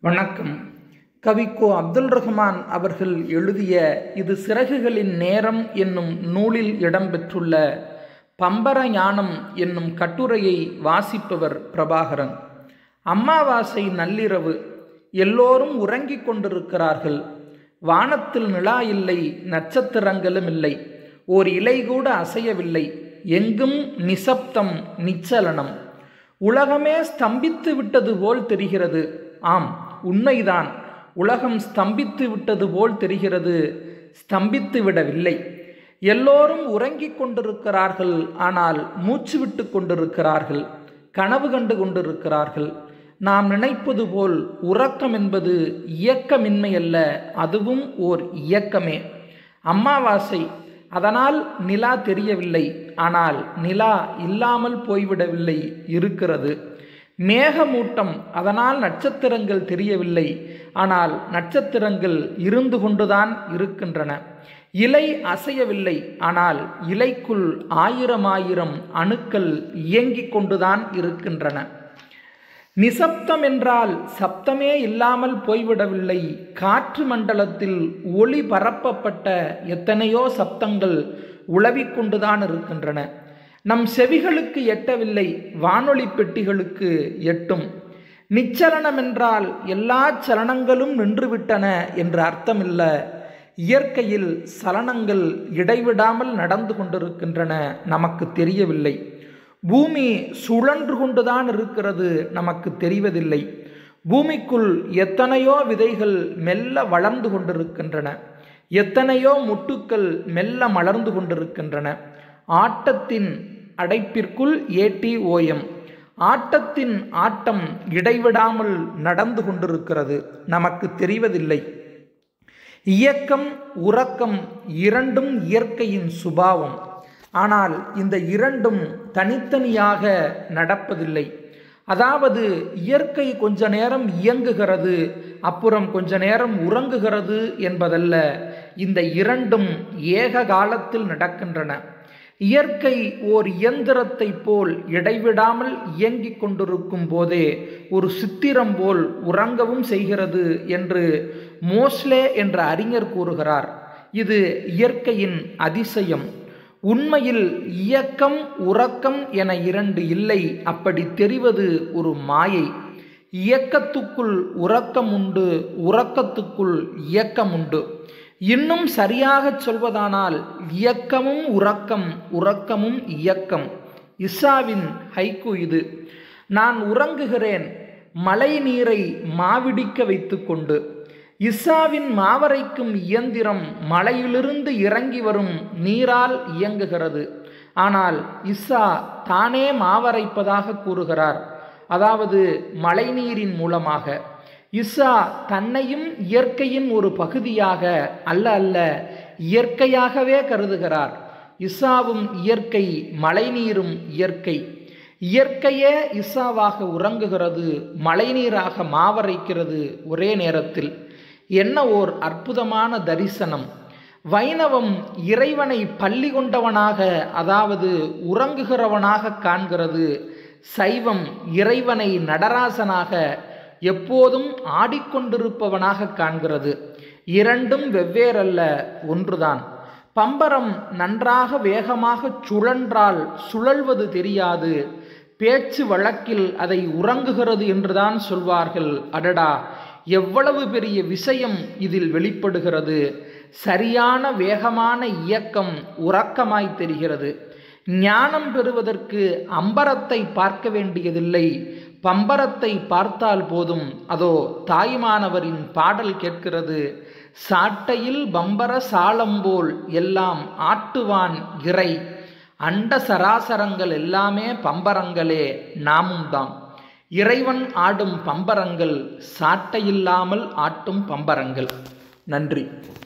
வணக்கம். கவிக்கோ அப்துல் ரஹ்மான் அவர்கள் எழுதிய இது சிறகுகளின் நேரம் என்னும் நூலில் இடம்பெற்றுள்ள பம்பர ஞானம் என்னும் கட்டுரையை வாசிப்பவர் பிரபாகரன். அம்மாவாசை நள்ளிரவு. எல்லோரும் உறங்கிக் கொண்டிருக்கிறார்கள். வானத்தில் நிலா இல்லை, நட்சத்திரங்களும் இல்லை. ஓர் இலை கூட அசையவில்லை. எங்கும் நிசப்தம், நிச்சலனம். உலகமே ஸ்தம்பித்து விட்டது போல் தெரிகிறது. ஆம், உண்மைதான். உலகம் ஸ்தம்பித்து விட்டது போல் தெரிகிறது. ஸ்தம்பித்து விடவில்லை. எல்லோரும் உறங்கிக் கொண்டிருக்கிறார்கள். ஆனால் மூச்சு விட்டு கொண்டிருக்கிறார்கள். கனவு கண்டு கொண்டிருக்கிறார்கள். நாம் நினைப்பது போல் உறக்கம் என்பது இயக்கமின்மை அல்ல, அதுவும் ஓர் இயக்கமே. அமாவாசை, அதனால் நிலா தெரியவில்லை. ஆனால் நிலா இல்லாமல் போய்விடவில்லை, இருக்கிறது. மேகமூட்டம், அதனால் நட்சத்திரங்கள் தெரியவில்லை. ஆனால் நட்சத்திரங்கள் இருந்து கொண்டுதான் இருக்கின்றன. இலை அசையவில்லை. ஆனால் இலைக்குள் ஆயிரம் ஆயிரம் அணுக்கள் இயங்கிக் கொண்டுதான் இருக்கின்றன. நிசப்தம் என்றால் சப்தமே இல்லாமல் போய்விடவில்லை. காற்று மண்டலத்தில் ஒளி பரப்பப்பட்ட எத்தனையோ சப்தங்கள் உலவிக்கொண்டுதான் இருக்கின்றன. நம் செவிகளுக்கு எட்டவில்லை, வானொலி பெட்டிகளுக்கு எட்டும். நிச்சலனம் என்றால் எல்லா சலனங்களும் நின்றுவிட்டன என்று அர்த்தமில்ல. இயற்கையில் சலனங்கள் இடைவிடாமல் நடந்து கொண்டிருக்கின்றன, நமக்கு தெரியவில்லை. பூமி சுழன்று கொண்டுதான் இருக்கிறது, நமக்கு தெரிவதில்லை. பூமிக்குள் எத்தனையோ விதைகள் மெல்ல வளர்ந்து கொண்டிருக்கின்றன. எத்தனையோ மொட்டுக்கள் மெல்ல மலர்ந்து கொண்டிருக்கின்றன. ஆட்டத்தின் அடைப்பிற்குள் ATOM. ஆட்டத்தின் ஆட்டம் இடைவிடாமல் நடந்து கொண்டிருக்கிறது, நமக்கு தெரிவதில்லை. இயக்கம், உறக்கம் இரண்டும் இயற்கையின் சுபாவம். ஆனால் இந்த இரண்டும் தனித்தனியாக நடப்பதில்லை. அதாவது இயற்கை கொஞ்ச நேரம் இயங்குகிறது, அப்புறம் கொஞ்ச நேரம் உறங்குகிறது என்பதல்ல. இந்த இரண்டும் ஏக காலத்தில் நடக்கின்றன. இயற்கை ஓர் இயந்திரத்தை போல் இடைவிடாமல் இயங்கிக் கொண்டிருக்கும் போதே ஒரு சித்திரம் போல் உறங்கவும் செய்கிறது என்று மோஸ்லே என்ற அறிஞர் கூறுகிறார். இது இயற்கையின் அதிசயம். உண்மையில் இயக்கம், உறக்கம் என இரண்டு இல்லை. அப்படி தெரிவது ஒரு மாயை. இயக்கத்துக்குள் உறக்கம் உண்டு, உறக்கத்துக்குள் இயக்கம் உண்டு. இன்னும் சரியாக சொல்வதானால் இயக்கமும் உறக்கம், உறக்கமும் இயக்கம். இசாவின் ஹைக்கு இது. நான் உறங்குகிறேன் மழை நீரை மாவிடிக்க வைத்து கொண்டு. இசாவின் மாவரைக்கும் இயந்திரம் மலையிலிருந்து இறங்கி வரும் நீரால் இயங்குகிறது. ஆனால் இசா தானே மாவரைப்பதாக கூறுகிறார், அதாவது மழை நீரின் மூலமாக. இசா தன்னையும் இயற்கையின் ஒரு பகுதியாக அல்ல இயற்கையாகவே கருதுகிறார். இசாவும் இயற்கை, மழைநீரும் இயற்கை. இயற்கையே இசாவாக உறங்குகிறது, மழைநீராக மாவரைக்கிறது ஒரே நேரத்தில். என்ன ஓர் அற்புதமான தரிசனம்! வைணவம் இறைவனை பள்ளி கொண்டவனாக, அதாவது உறங்குகிறவனாக காண்கிறது. சைவம் இறைவனை நடராசனாக, எப்போதும் ஆடிக்கொண்டிருப்பவனாக காண்கிறது. இரண்டும் வெவ்வேறல்ல, ஒன்றுதான். பம்பரம் நன்றாக வேகமாக சுழன்றால் சுழல்வது தெரியாது. பேச்சு வழக்கில் அதை உறங்குகிறது என்றுதான் சொல்வார்கள். அடடா, எவ்வளவு பெரிய விஷயம் இதில் வெளிப்படுகிறது! சரியான வேகமான இயக்கம் உறக்கமாய் தெரிகிறது. ஞானம் பெறுவதற்கு அம்பரத்தை பார்க்க வேண்டியதில்லை, பம்பரத்தை பார்த்தால் போதும். அதோ தாய்மானவரின் பாடல் கேட்கிறது. சாட்டையில் பம்பர சாலம்போல் எல்லாம் ஆட்டுவான் இறை. அண்ட சராசரங்கள் எல்லாமே பம்பரங்களே, நாமும் தாம். இறைவன் ஆடும் பம்பரங்கள், சாட்டையில்லாமல் ஆட்டும் பம்பரங்கள். நன்றி.